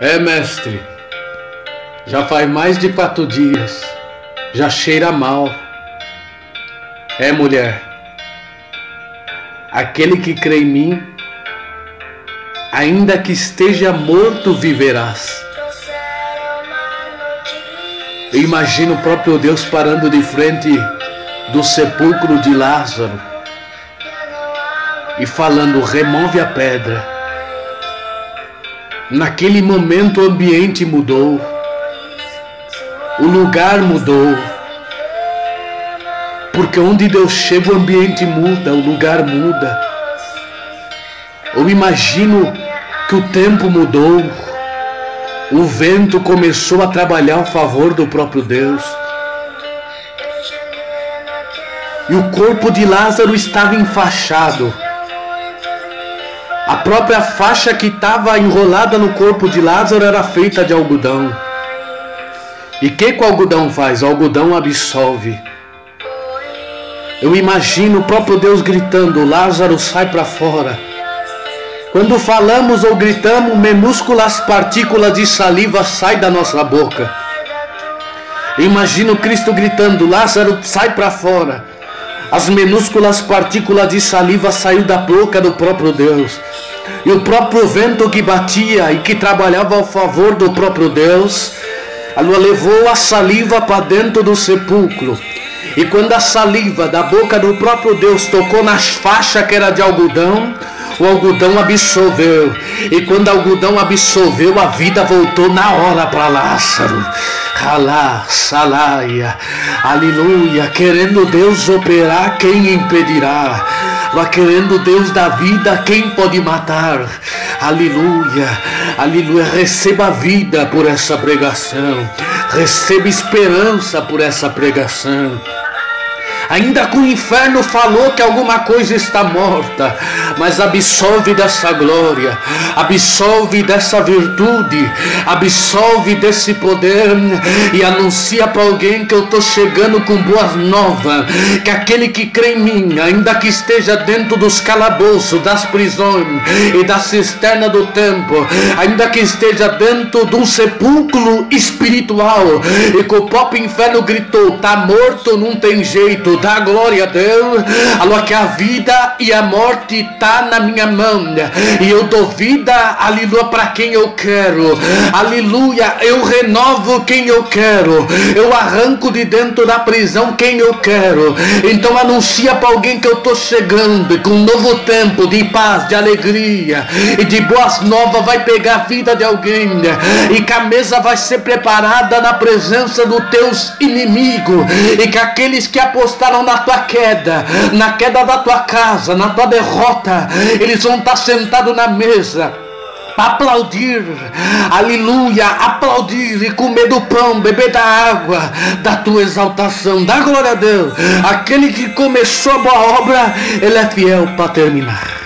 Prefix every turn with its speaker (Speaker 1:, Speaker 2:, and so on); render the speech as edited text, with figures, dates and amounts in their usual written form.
Speaker 1: Mestre, já faz mais de 4 dias, já cheira mal. Mulher, aquele que crê em mim, ainda que esteja morto, viverás. Eu imagino o próprio Deus parando de frente do sepulcro de Lázaro e falando: remove a pedra. Naquele momento o ambiente mudou, o lugar mudou, porque onde Deus chega o ambiente muda, o lugar muda. Eu imagino que o tempo mudou, o vento começou a trabalhar a favor do próprio Deus, e o corpo de Lázaro estava enfaixado. A própria faixa que estava enrolada no corpo de Lázaro era feita de algodão. E o que o algodão faz? O algodão absolve. Eu imagino o próprio Deus gritando: Lázaro, sai para fora. Quando falamos ou gritamos, minúsculas partículas de saliva saem da nossa boca. Eu imagino Cristo gritando: Lázaro, sai para fora. As minúsculas partículas de saliva saíram da boca do próprio Deus. E o próprio vento que batia e que trabalhava ao favor do próprio Deus, levou a saliva para dentro do sepulcro. E quando a saliva da boca do próprio Deus tocou nas faixas que era de algodão, o algodão absorveu. E quando o algodão absorveu, a vida voltou na hora para Lázaro. Alá, salaia, aleluia. Querendo Deus operar, quem impedirá? Querendo Deus da vida, quem pode matar? Aleluia, aleluia. Receba vida por essa pregação, receba esperança por essa pregação. Ainda que o inferno falou que alguma coisa está morta, mas absolve dessa glória, absolve dessa virtude, absolve desse poder e anuncia para alguém que eu estou chegando com boas novas, que aquele que crê em mim, ainda que esteja dentro dos calabouços, das prisões e da cisterna do templo, ainda que esteja dentro de um sepulcro espiritual e que o próprio inferno gritou: está morto, não tem jeito. Dá glória a Deus, que a vida e a morte está na minha mão, e eu dou vida, aleluia, para quem eu quero, aleluia. Eu renovo quem eu quero, eu arranco de dentro da prisão quem eu quero. Então anuncia para alguém que eu estou chegando com um novo tempo de paz, de alegria e de boas novas. Vai pegar a vida de alguém e que a mesa vai ser preparada na presença dos teus inimigos, e que aqueles que apostaram na tua queda, na queda da tua casa, na tua derrota, eles vão estar sentados na mesa, aplaudir, aleluia, aplaudir e comer do pão, beber da água da tua exaltação. Dá glória a Deus. Aquele que começou a boa obra, ele é fiel para terminar.